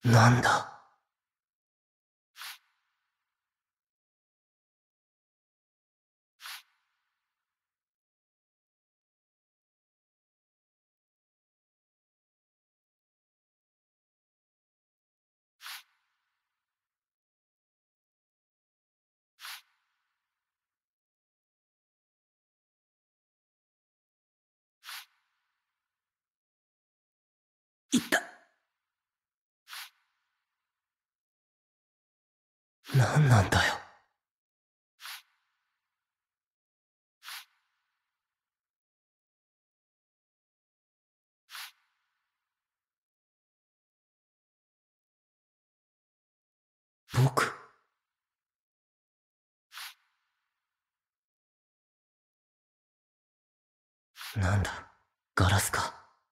なんだ。いった。なんなんだよ。僕。なんだ、ガラスか。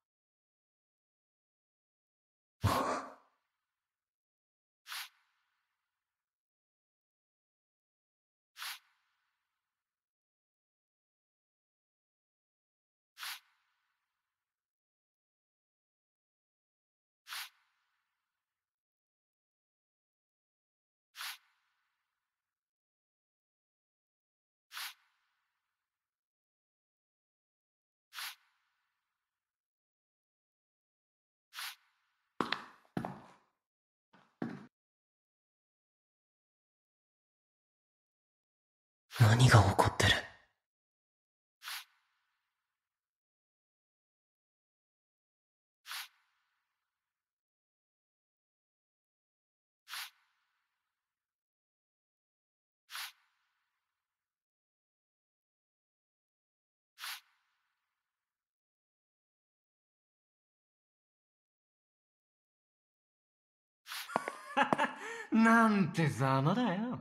何が起こってる。 なんてざまだよ。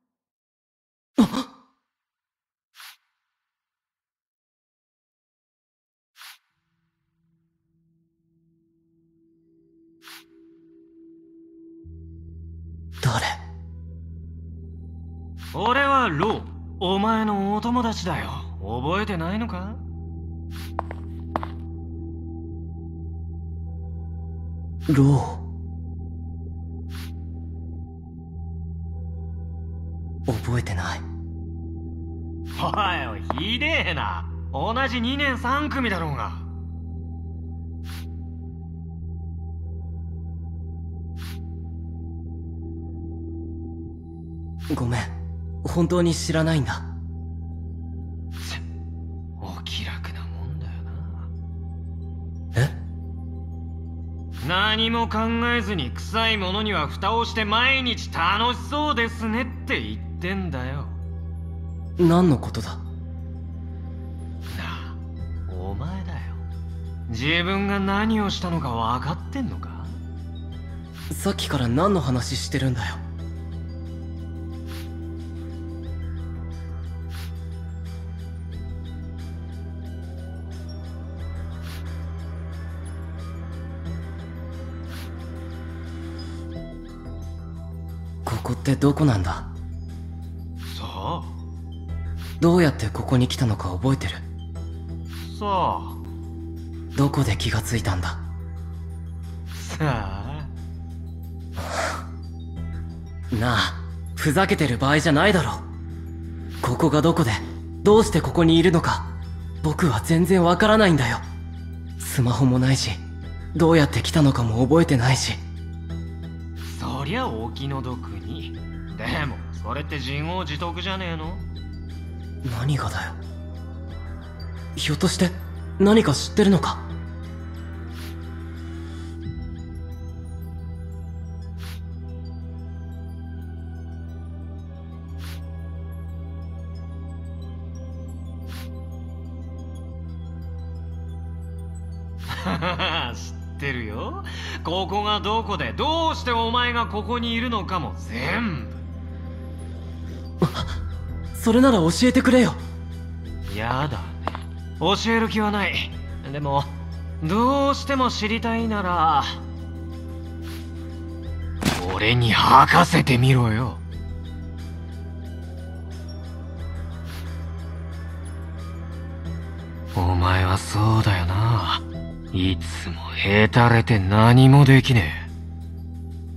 誰。 俺はロー、お前のお友達だよ。覚えてないのか？ ロー。覚えてない。 おいおい、ひでえな。同じ2年3組だろうが。 ごめん、本当に知らないんだ。 お気楽なもんだよえ。 な。何も考えずに臭いものには蓋をして毎日楽しそうですねって言ってんだよ。 何のことだ。 なあ、お前だよ。自分が何をしたのか分かってんのか？ さっきから何の話してるんだよ。ここってどこなんだ。 さどうやってここに来たのか覚えてる。 あ、さどこで気がついたんだ。 あなあ、ふざけてる場合じゃないだろ。ここがどこでどうしてここにいるのか僕は全然わからないんだよ。スマホもないし、どうやって来たのかも覚えてないし。 そりゃお気の毒に。でもそれって自業自得じゃねえの？ 何がだよ。ひょっとして何か知ってるのか。 知ってるよ。ここがどこでどうしてお前がここにいるのかも全部。 それなら教えてくれよ。 やだね、教える気はない。でもどうしても知りたいなら俺に吐かせてみろよ。お前はそうだよな。いつもへたれて何もできね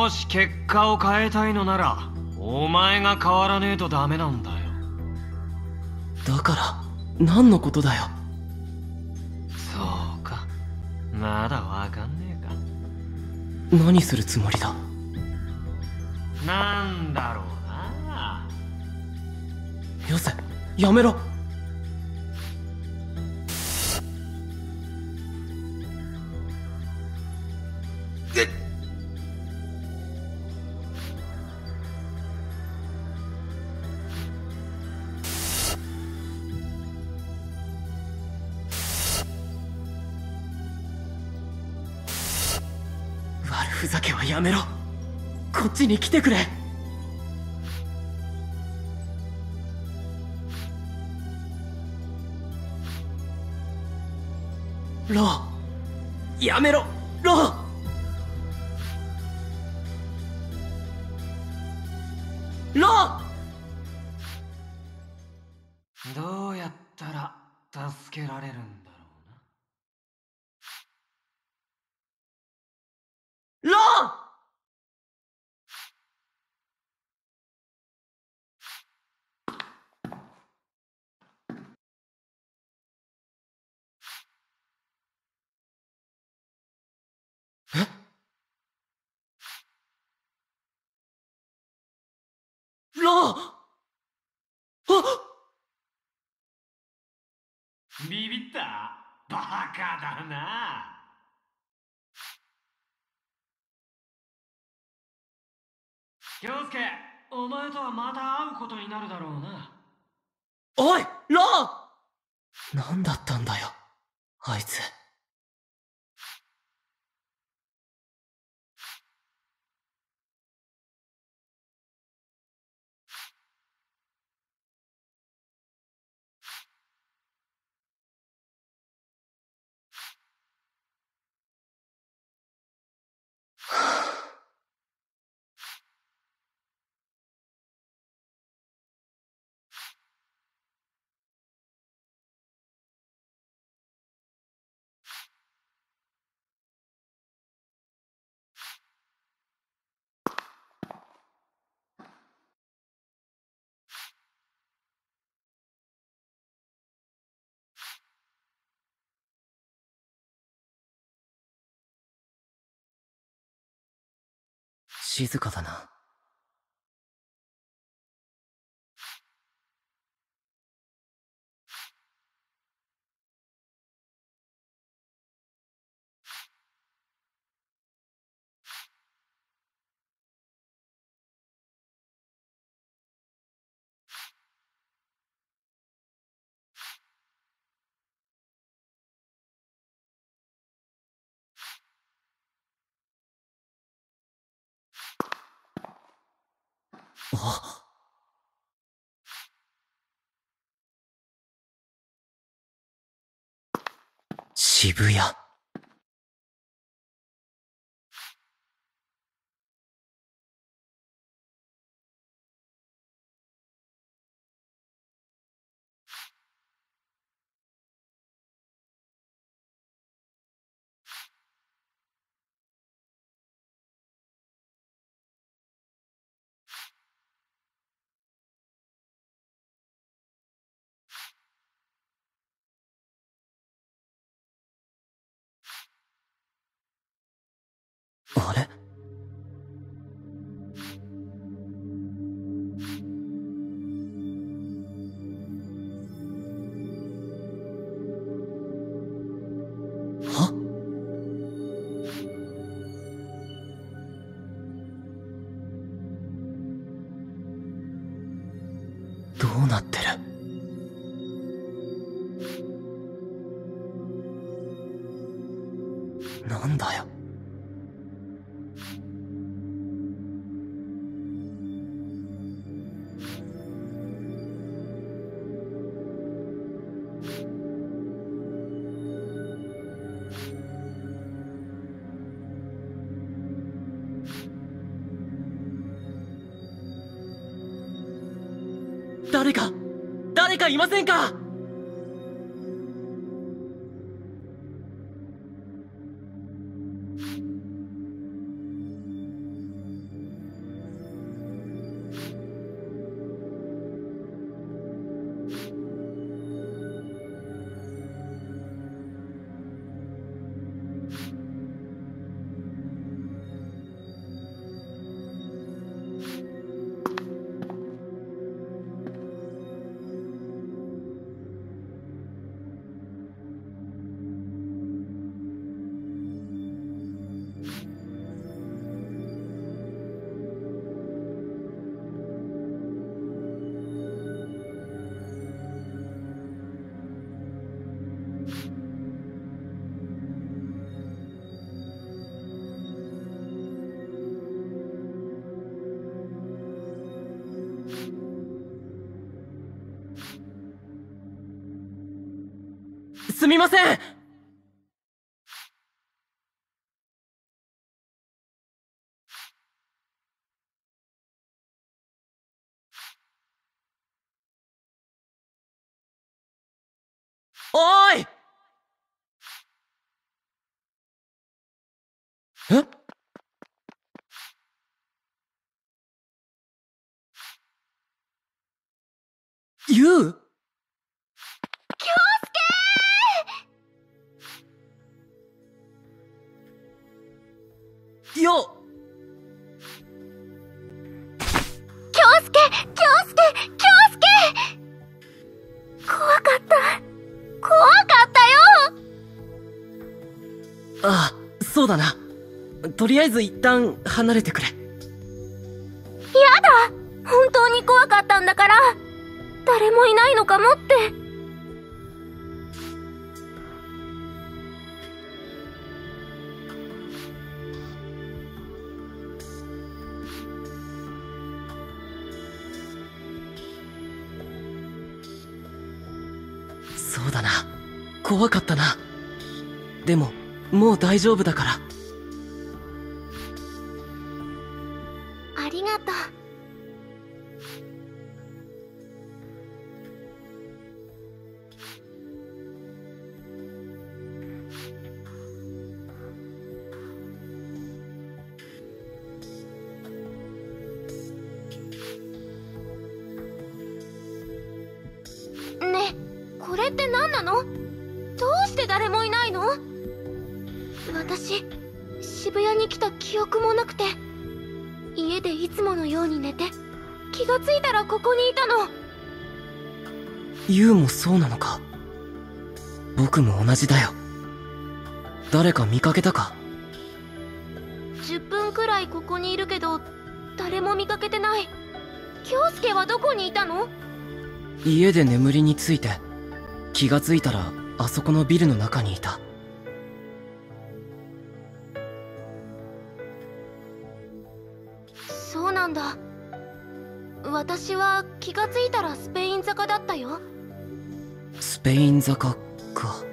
もし結果を変えたいのならお前が変わらねえとダメなんだよ。 だから何のことだよ。 そうか、まだわかんねえか。何するつもりだ。 なんだろうな。 よせ、やめろ。悪ふざけはやめろ。こっちに来てくれ。ロー、やめろ、ロー。ロー。 どうやったら助けられるんだろロー。ロー。 うな。ビビった？バカだな。京介、お前とはまた会うことになるだろうな。 おい、ロー。何だったんだよ、あいつ。静かだな。あ、渋谷。あれ？は？どうなってる？なんだよ。誰かいませんか？ すみません。おーい。え？ユウ？ 京介！よ！ 介怖かったよ。 ああ、そうだな。とりあえず一旦離れてくれ。 やだ、本当に怖かったんだから。誰もいないのかもって。 そうだな。怖かったな。でも、もう大丈夫だから。 ありがとう。ねえ、これって何なの？どうして誰もいないの？私、渋谷に来た記憶もなくて、家でいつものように寝て、気がついたらここにいたの。 ユウもそうなのか。僕も同じだよ。誰か見かけたか ？10分くらいここにいるけど、誰も見かけてない。京介はどこにいたの？ 家で眠りについて、気がついたらあそこのビルの中にいた。 そうなんだ。私は気がついたらスペイン坂だったよ。 スペイン坂か。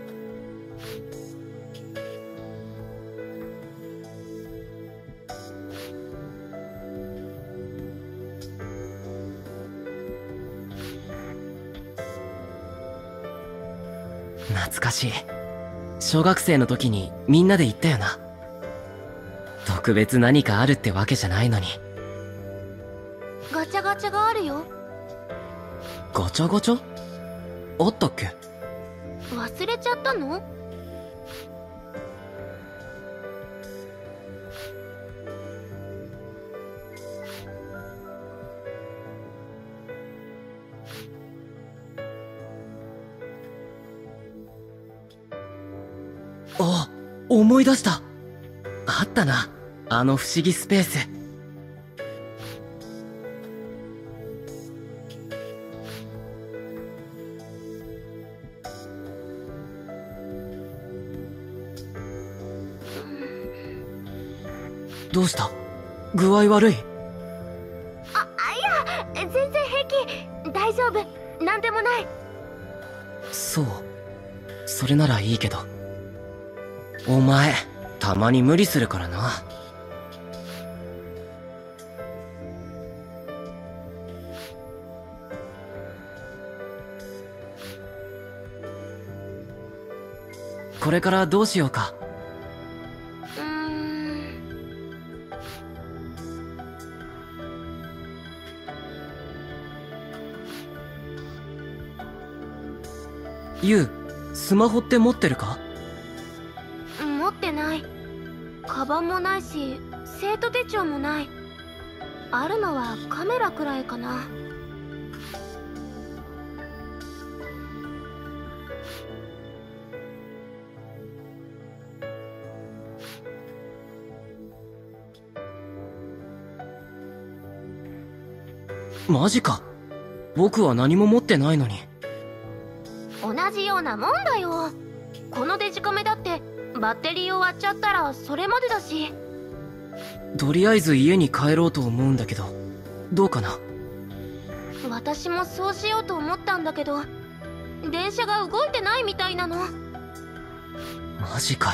懐かしい。小学生の時にみんなで行ったよな。特別何かあるってわけじゃないのに。 ガチャガチャがあるよ。 ガチャガチャ？あったっけ？ 忘れちゃったの？ あ、思い出した。あったな、あの不思議スペース。どうした？具合悪い？ いや、全然平気。大丈夫。なんでもない。 そう。それならいいけど。お前、たまに無理するからな。これからどうしようか。ユウ、スマホって持ってるか？ 持ってない。カバンもないし、生徒手帳もない。あるのはカメラくらいかな。 マジか。僕は何も持ってないのに。 同じようなもんだよ。このデジカメだってバッテリーを割っちゃったらそれまでだし。 とりあえず家に帰ろうと思うんだけど、どうかな？ 私もそうしようと思ったんだけど、電車が動いてないみたいなの。 マジかよ。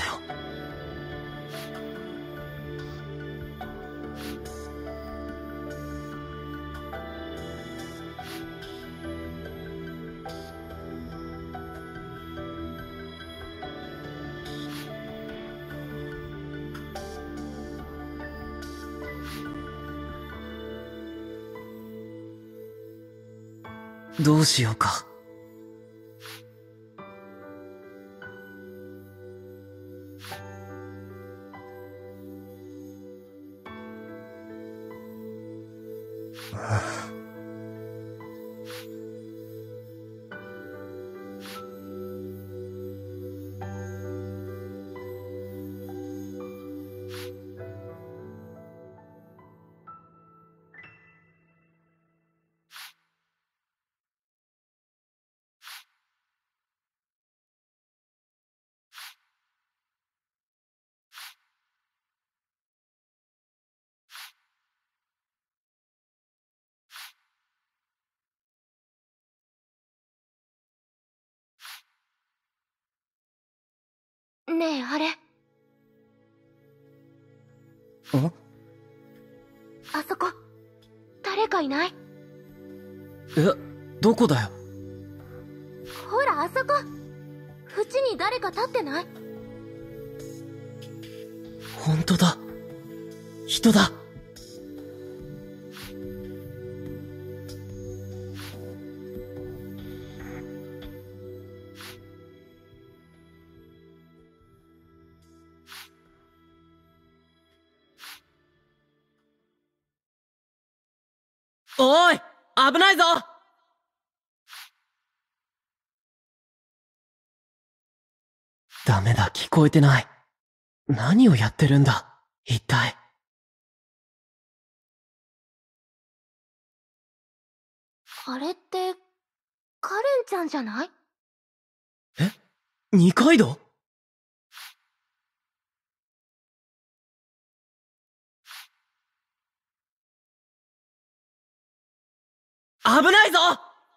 どうしようか。 ねえ、あれ。 ん？ あそこ、誰かいない？ え、どこだよ。 ほら、あそこ。縁に誰か立ってない？ ほんとだ。人だ。おい！危ないぞ！ダメだ、聞こえてない。何をやってるんだ、一体。 あれって、カレンちゃんじゃない？ え？二階堂？危ないぞ！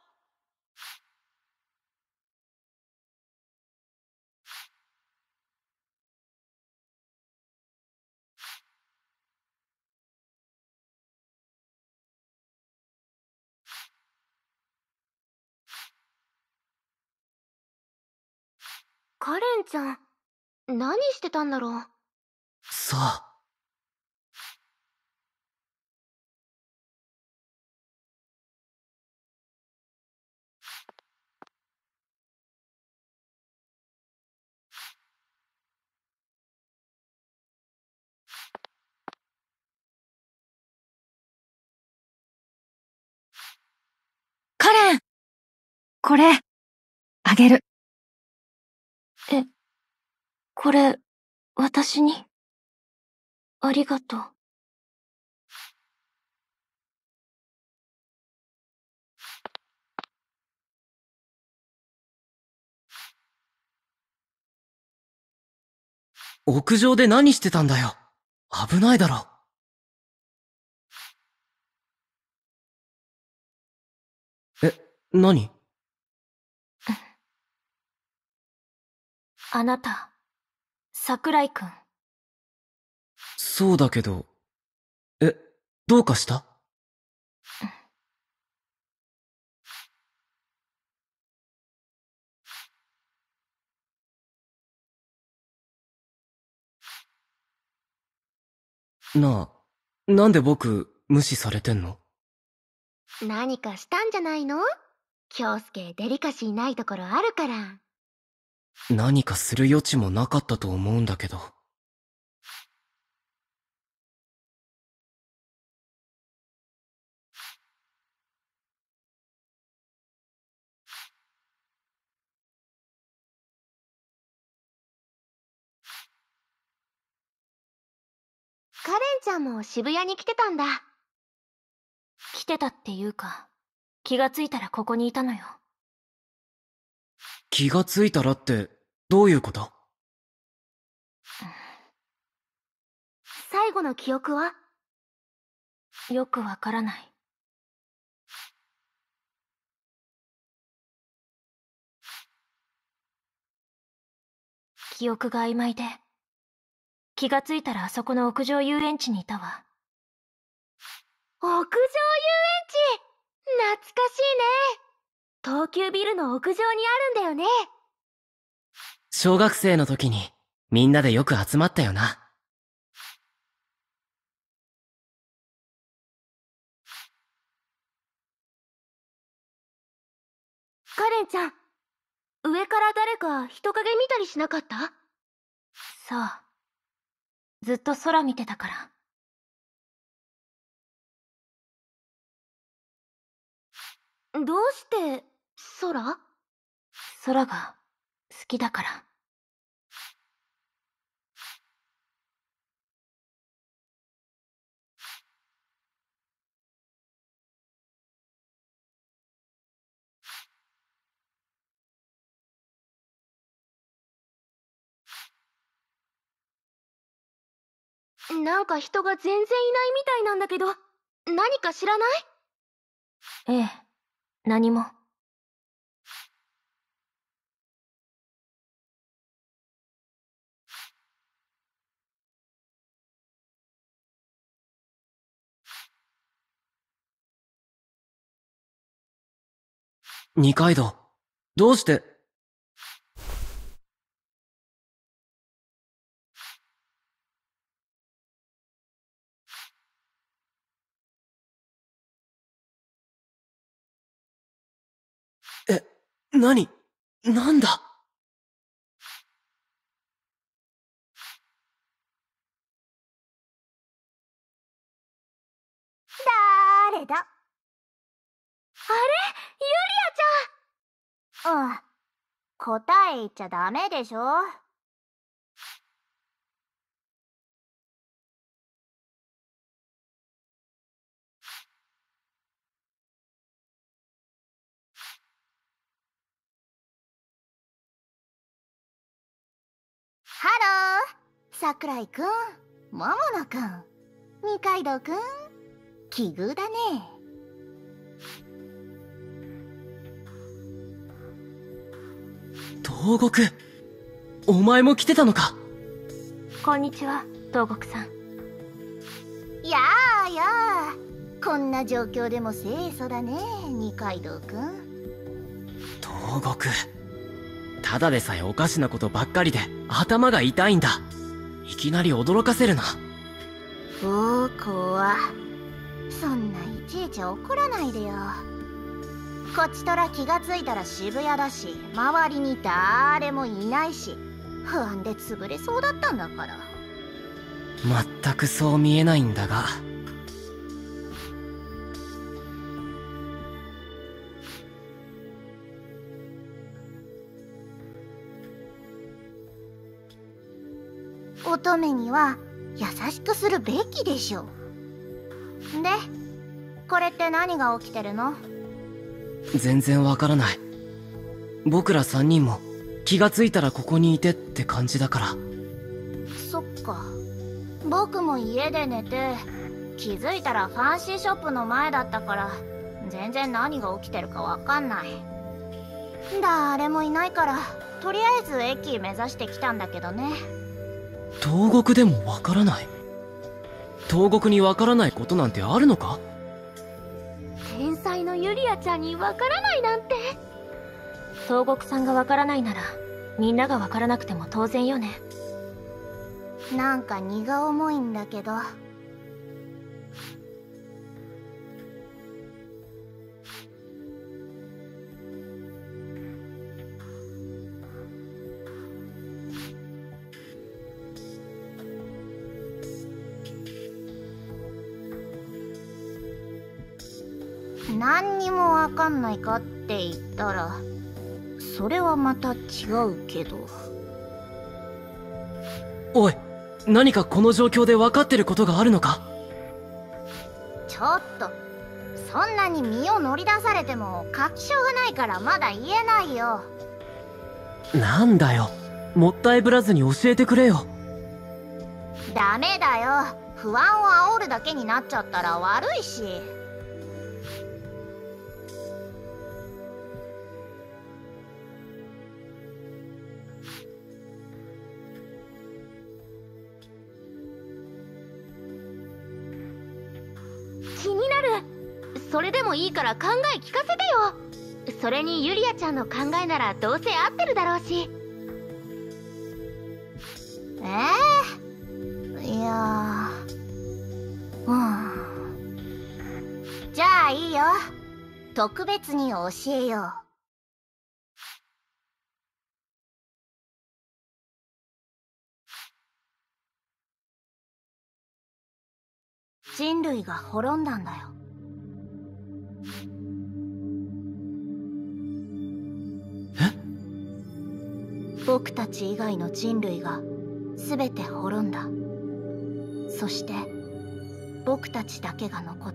カレンちゃん、何してたんだろう。 さあ。 カレン！これ、あげる。 え、これ、私に？ありがとう。 屋上で何してたんだよ。危ないだろ。え、何？ あなた、桜井くん。 そうだけど。え、どうかした？なあ、なんで僕、無視されてんの？ 何かしたんじゃないの？京介デリカシーないところあるから。 何かする余地もなかったと思うんだけど。 カレンちゃんも渋谷に来てたんだ。来てたっていうか、気がついたらここにいたのよ。 気がついたらって、どういうこと？ 最後の記憶は？よくわからない。 記憶が曖昧で、気がついたらあそこの屋上遊園地にいたわ。屋上遊園地、懐かしいね。東急ビルの屋上にあるんだよね。 小学生の時にみんなでよく集まったよな。 カレンちゃん、上から誰か人影見たりしなかった？さあ、ずっと空見てたから。どうして空？空が好きだから。なんか人が全然いないみたいなんだけど、何か知らない？ええ、何も。 二階堂、どうして？え、なんだ？ 誰だ？あれ？ユリアちゃん！答え言っちゃダメでしょ。ハロー、桜井くん、桃野くん、二階堂くん、奇遇だね。 東国、お前も来てたのか。 こんにちは、東国さん。やあやあ、こんな状況でも清楚だね、二階堂くん。 東国、ただでさえおかしなことばっかりで頭が痛いんだ。いきなり驚かせるな。 おー、怖。そんないちいち怒らないでよ。こっちとら気がついたら渋谷だし、周りに誰もいないし、不安で潰れそうだったんだから。 全くそう見えないんだが。 乙女には優しくするべきでしょ。で、これって何が起きてるの？ 全然わからない。僕ら3人も気がついたらここにいてって感じだから。 そっか。僕も家で寝て、気づいたらファンシーショップの前だったから、全然何が起きてるかわかんない。誰もいないから、とりあえず駅目指してきたんだけどね。 東国でもわからない？東国にわからないことなんてあるのか？ 天才のユリアちゃんにわからないなんて。東国さんがわからないなら、みんながわからなくても当然よね。なんか荷が重いんだけど。何にもわかんないかって言ったら、それはまた違うけど。 おい、何かこの状況で分かってることがあるのか？ ちょっと、そんなに身を乗り出されても確証がないからまだ言えないよ。 なんだよ、もったいぶらずに教えてくれよ。 ダメだよ。不安を煽るだけになっちゃったら悪いし。 それでもいいから考え聞かせてよ。それにユリアちゃんの考えならどうせ合ってるだろうし。 いやじゃあいいよ。特別に教えよう。人類が滅んだんだよ。僕たち以外の人類が全て滅んだ。そして僕たちだけが残った。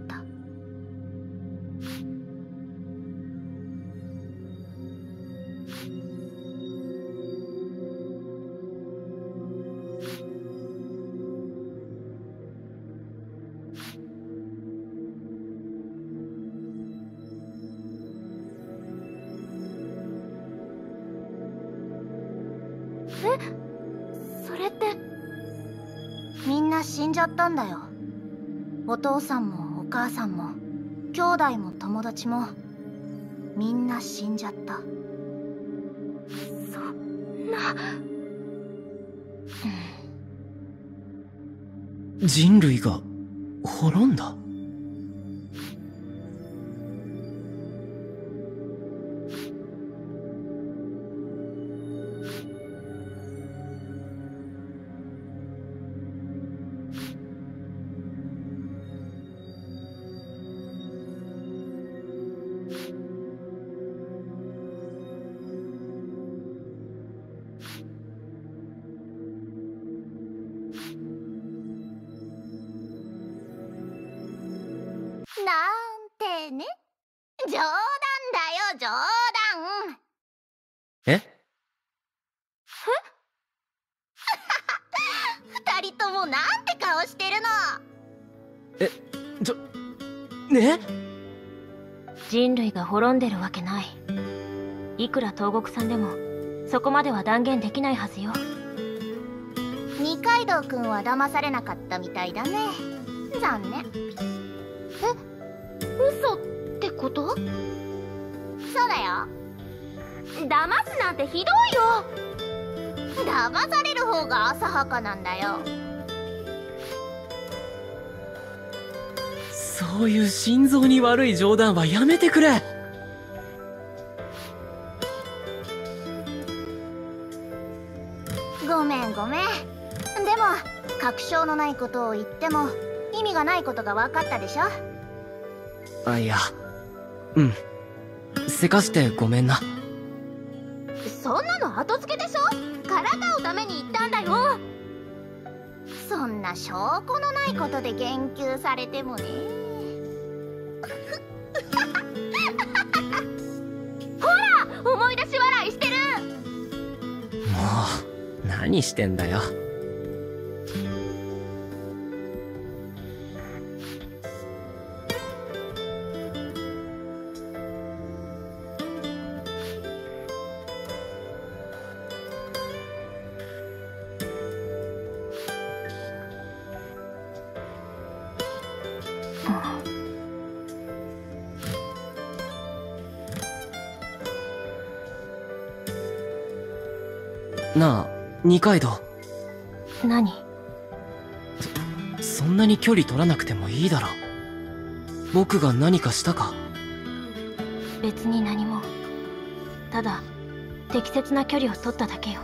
それってみんな死んじゃったんだよ。お父さんもお母さんも兄弟も友達もみんな死んじゃった。 そんな。 人類が滅んだ？ なんてね。冗談だよ、冗談。 え？ 二人ともなんて顔してるの。 ね？ 人類が滅んでるわけない。いくら東国さんでもそこまでは断言できないはずよ。 二階堂くんは騙されなかったみたいだね。残念。 嘘ってこと？ そうだよ。 騙すなんてひどいよ。 騙される方が浅はかなんだよ。 そういう心臓に悪い冗談はやめてくれ。 ごめんごめん。でも確証のないことを言っても意味がないことが分かったでしょ。 あ、いや、せかしてごめんな。 そんなの後付けでしょ。からかうために言ったんだよ。 そんな証拠のないことで言及されてもね。 ほら、思い出し笑いしてる。 もう何してんだよ。なあ、二階堂。 何？ そんなに距離取らなくてもいいだろ。僕が何かしたか？ 別に何も。ただ適切な距離を取っただけよ。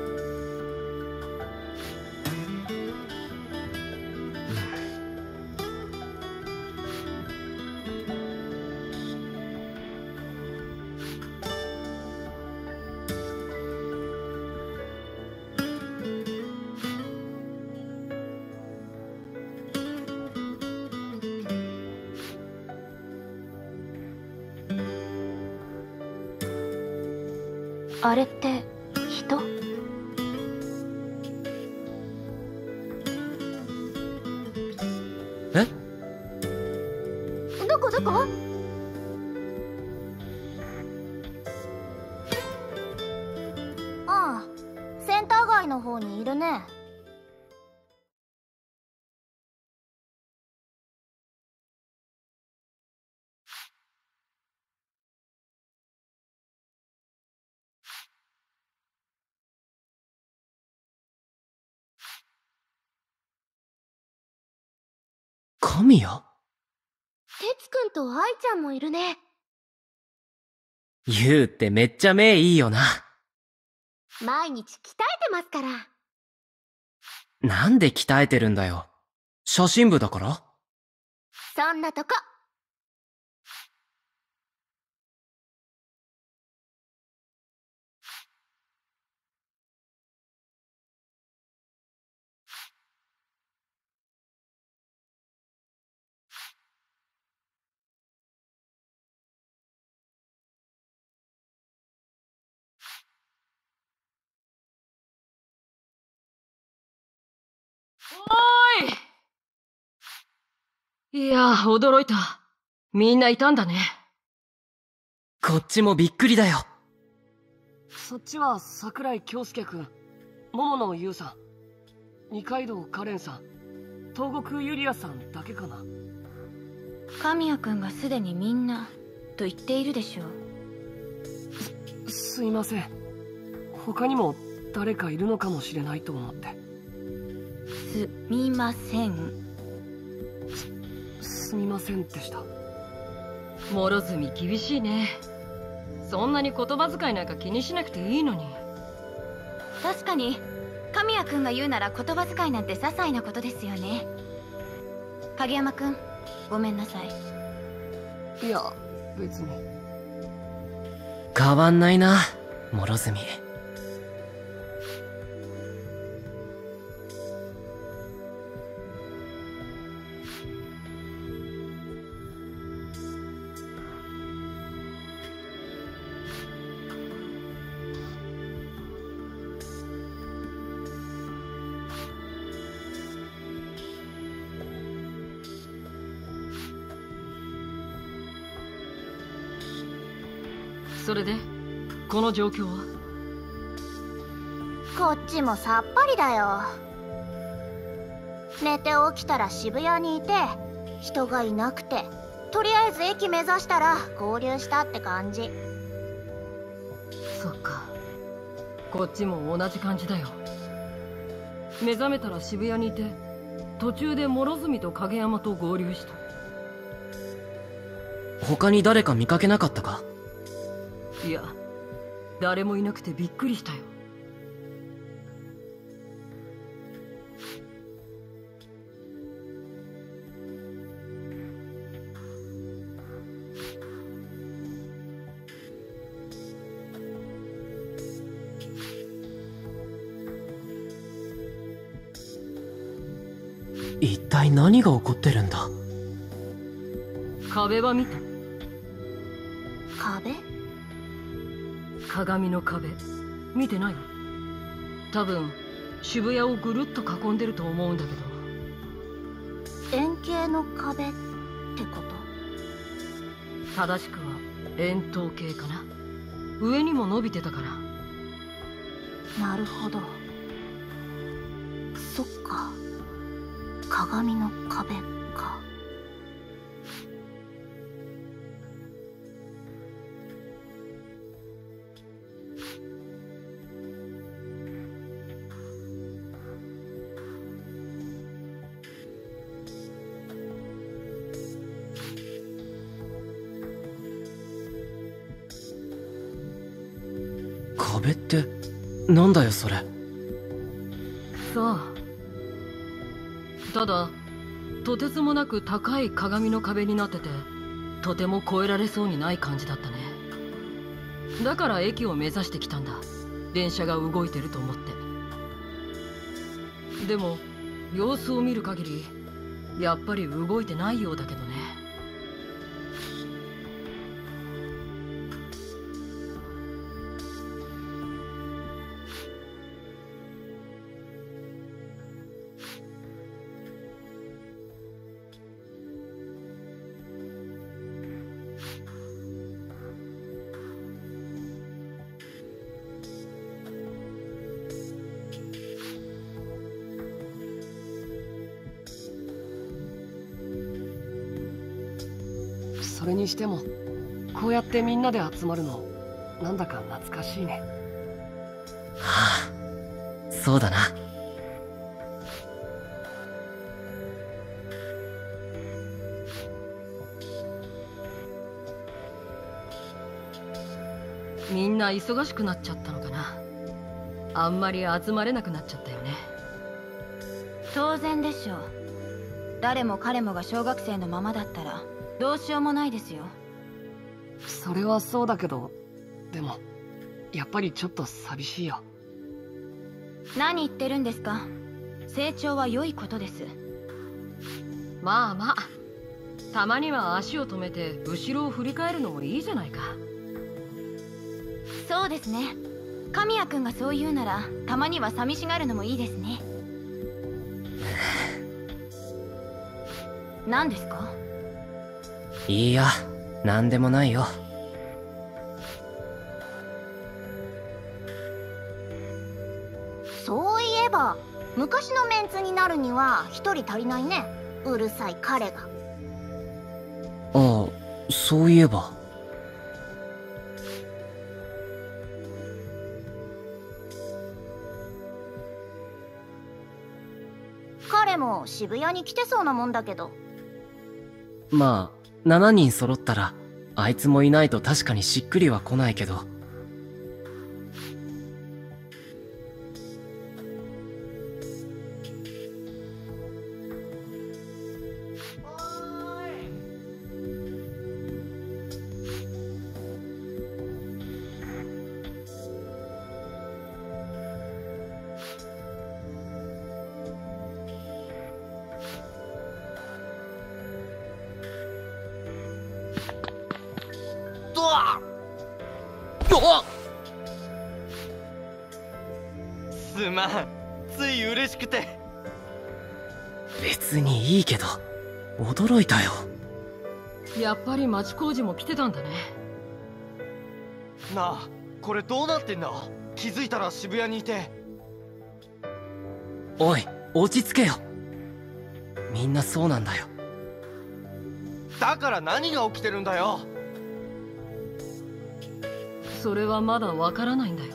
あれって人？ え？ どこどこ？ ああ、センター街の方にいるね。 神谷？ 哲くんと愛ちゃんもいるね。 ユウってめっちゃ目いいよな。 毎日鍛えてますから。 なんで鍛えてるんだよ。写真部だから？ そんなとこ。 おーい。いや、驚いた。みんないたんだね。 こっちもびっくりだよ。 そっちは桜井京介くん、桃野優さん、二階堂カレンさん、東国ゆりやさんだけかな。 神谷くんがすでにみんなと言っているでしょう。 すいません。他にも誰かいるのかもしれないと思って。 すみません。 すみませんでした。 諸角厳しいね。そんなに言葉遣いなんか気にしなくていいのに。 確かに神谷くんが言うなら言葉遣いなんて些細なことですよね。影山くん、ごめんなさい。 いや、別に。 変わんないな、諸角。 それでこの状況は？ こっちもさっぱりだよ。寝て起きたら渋谷にいて、人がいなくて、とりあえず駅目指したら合流したって感じ。 そっか、こっちも同じ感じだよ。目覚めたら渋谷にいて、途中で諸角と影山と合流した。 他に誰か見かけなかったか？ いや、誰もいなくてびっくりしたよ。 一体何が起こってるんだ？ 壁は見た？ 壁？ 鏡の壁見てない？多分渋谷をぐるっと囲んでると思うんだけど。 円形の壁ってこと？ 正しくは円筒形かな。上にも伸びてたから。 なるほど。そっか、鏡の壁か。 壁ってなんだよそれ。 さあ、ただとてつもなく高い鏡の壁になってて、とても越えられそうにない感じだったね。だから駅を目指してきたんだ。電車が動いてると思って。でも様子を見る限りやっぱり動いてないようだけどね。 それにしても、こうやってみんなで集まるの、なんだか懐かしいね。 はあ、そうだな。 みんな忙しくなっちゃったのかな。あんまり集まれなくなっちゃったよね。 当然でしょう。誰も彼もが小学生のままだったらどうしようもないですよ。 それはそうだけど、でもやっぱりちょっと寂しいよ。 何言ってるんですか。成長は良いことです。 まあまあ、たまには足を止めて後ろを振り返るのもいいじゃないか。 そうですね。神谷君がそう言うならたまには寂しがるのもいいですね。何ですか？ いいや、なんでもないよ。 そういえば昔のメンツになるには一人足りないね。うるさい彼が。 ああ、そういえば。 彼も渋谷に来てそうなもんだけど。 まあ、7人揃ったら、あいつもいないと確かにしっくりは来ないけど。 すまん、つい嬉しくて。 別にいいけど、驚いたよ。 やっぱり町工事も来てたんだね。 なあ、これどうなってんだ。気づいたら渋谷にいて。 おい、落ち着けよ。みんなそうなんだよ。 だから何が起きてるんだよ。 それはまだわからないんだよ。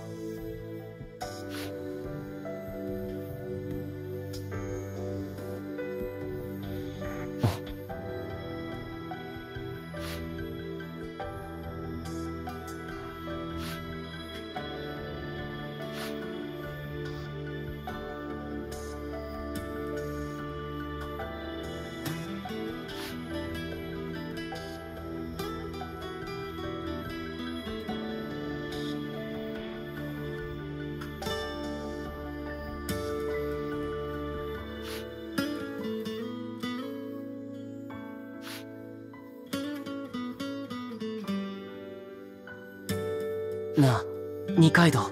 なあ、二階堂。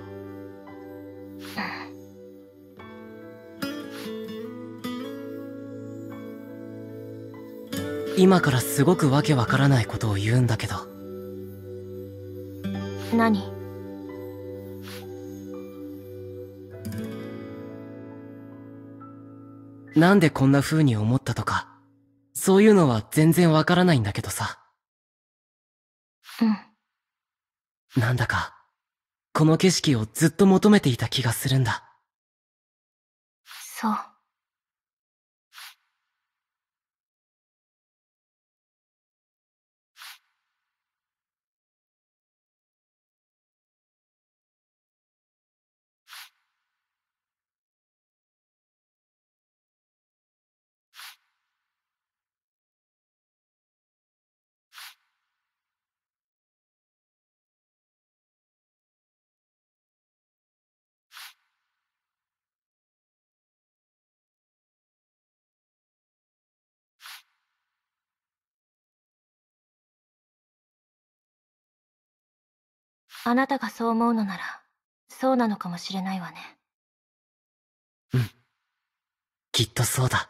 今からすごくわけわからないことを言うんだけど。 何？ なんでこんな風に思ったとか、そういうのは全然わからないんだけどさ。 うん。 なんだか、この景色をずっと求めていた気がするんだ。 そう。あなたがそう思うのなら、そうなのかもしれないわね。 うん。きっとそうだ。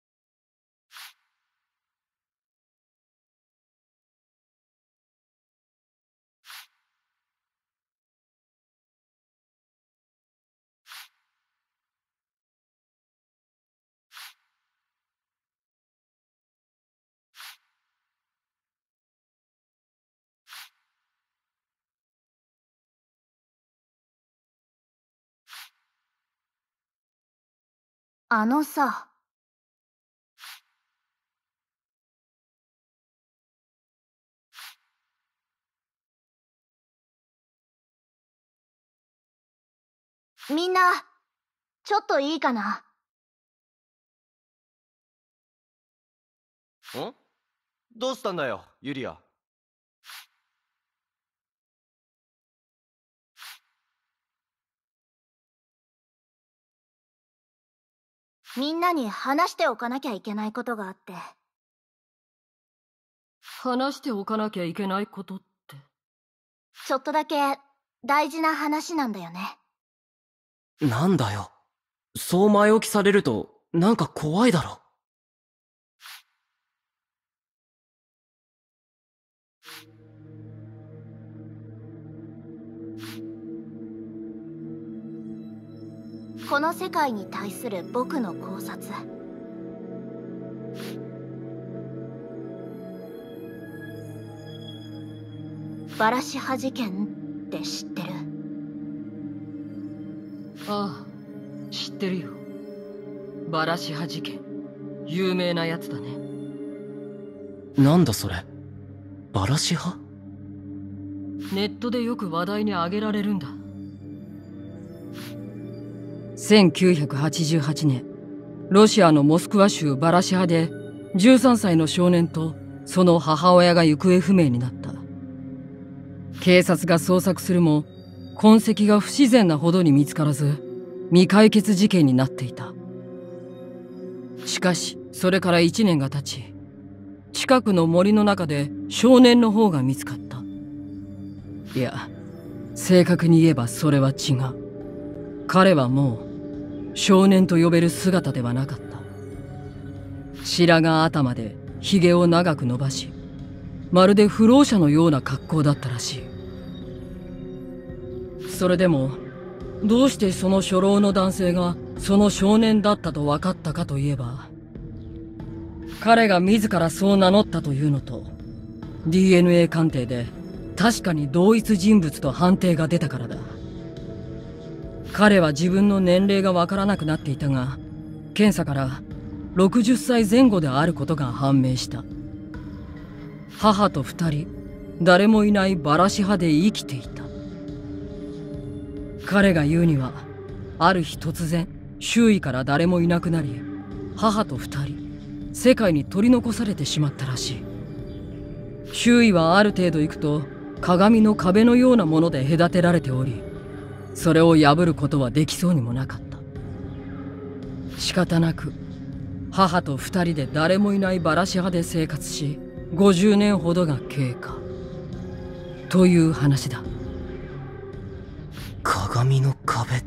あのさ。 みんな、ちょっといいかな。 ん？どうしたんだよ、ユリア。 みんなに話しておかなきゃいけないことがあって。 話しておかなきゃいけないことって。 ちょっとだけ大事な話なんだよね。 なんだよ。そう前置きされると、なんか怖いだろ。 この世界に対する僕の考察。バラシハ事件って知ってる？ ああ、知ってるよ。バラシハ事件。有名なやつだね。 なんだそれ。バラシハ？ ネットでよく話題に上げられるんだ。1988年、ロシアのモスクワ州バラシハで13歳の少年とその母親が行方不明になった。警察が捜索するも痕跡が不自然なほどに見つからず、未解決事件になっていた。しかしそれから1年が経ち、近くの森の中で少年の方が見つかった。いや、正確に言えばそれは違う。彼はもう少年と呼べる姿ではなかった。白髪頭でひげを長く伸ばし、まるで不老者のような格好だったらしい。それでもどうしてその初老の男性がその少年だったと分かったかといえば、彼が自らそう名乗ったというのと DNA 鑑定で確かに同一人物と判定が出たからだ。彼は自分の年齢が分からなくなっていたが、検査から60歳前後であることが判明した。母と2人、誰もいないバラシ派で生きていた。彼が言うには、ある日突然周囲から誰もいなくなり、母と2人世界に取り残されてしまったらしい。周囲はある程度行くと鏡の壁のようなもので隔てられており、それを破ることはできそうにもなかった。仕方なく母と2人で誰もいないバラシ派で生活し、50年ほどが経過という話だ。 鏡の壁って。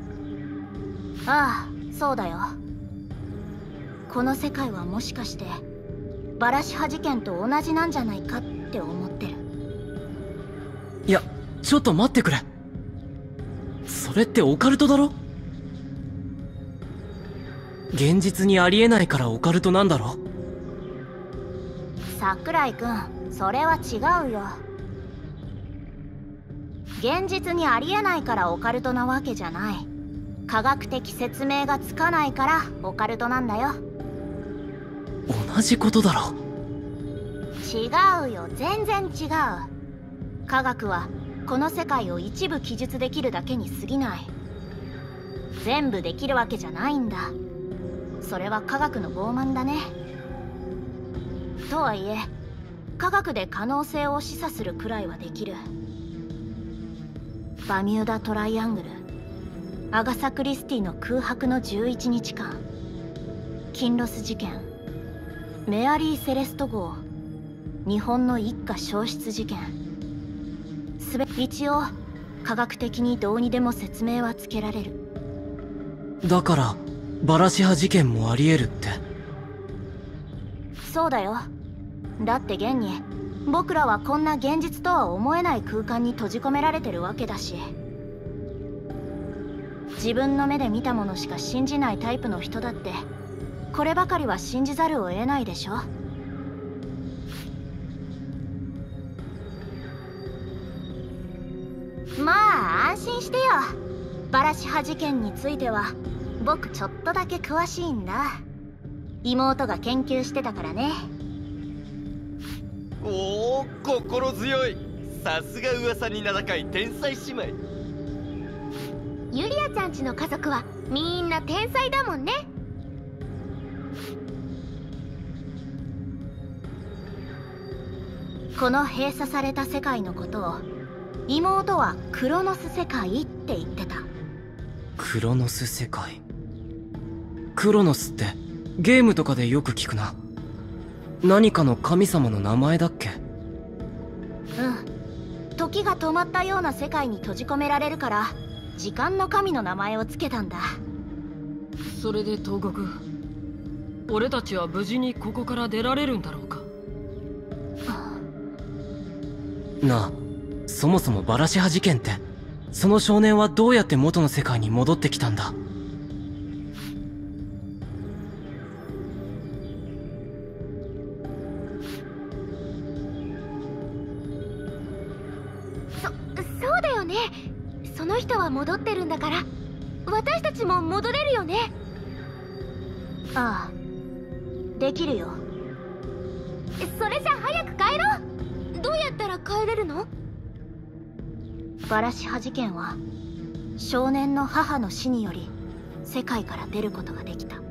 ああ、そうだよ。この世界はもしかしてバラシハ事件と同じなんじゃないかって思ってる。 いや、ちょっと待ってくれ。それってオカルトだろ？現実にありえないからオカルトなんだろ？ 桜井くん、それは違うよ。現実にありえないからオカルトなわけじゃない。科学的説明がつかないからオカルトなんだよ。 同じことだろ。 違うよ、全然違う。科学はこの世界を一部記述できるだけに過ぎない。全部できるわけじゃないんだ。それは科学の傲慢だね。とはいえ科学で可能性を示唆するくらいはできる。バミューダトライアングル、アガサ・クリスティの空白の11日間、キンロス事件、メアリー・セレスト号、日本の一家消失事件、一応科学的にどうにでも説明はつけられる。 だからバラシハ事件もありえるって。 そうだよ。だって現に僕らはこんな現実とは思えない空間に閉じ込められてるわけだし、自分の目で見たものしか信じないタイプの人だってこればかりは信じざるを得ないでしょ。まあ安心してよ。バラシハ事件については僕ちょっとだけ詳しいんだ。妹が研究してたからね。 おお、心強い。さすが噂に名高い天才姉妹。 ユリアちゃんちの家族はみんな天才だもんね。 この閉鎖された世界のことを妹はクロノス世界って言ってた。 クロノス世界。クロノスってゲームとかでよく聞くな。何かの神様の名前だっけ？ うん。時が止まったような世界に閉じ込められるから時間の神の名前をつけたんだ。 それで東国、俺たちは無事にここから出られるんだろうか。 なあ、そもそもバラシハ事件って、その少年はどうやって元の世界に戻ってきたんだ？ そうだよね。その人は戻ってるんだから私たちも戻れるよね。 ああ、できるよ。 それじゃ早く帰ろう。どうやったら帰れるの？ バラシハ事件は少年の母の死により世界から出ることができた。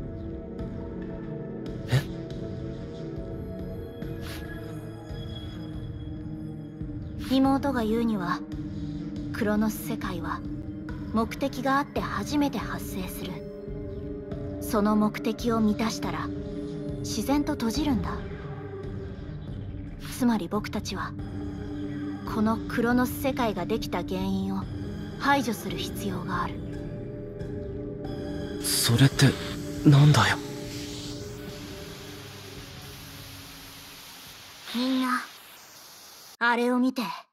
妹が言うにはクロノス世界は目的があって初めて発生する。その目的を満たしたら自然と閉じるんだ。つまり僕たちはこのクロノス世界ができた原因を排除する必要がある。 それってなんだよ。 みんなあれを見て。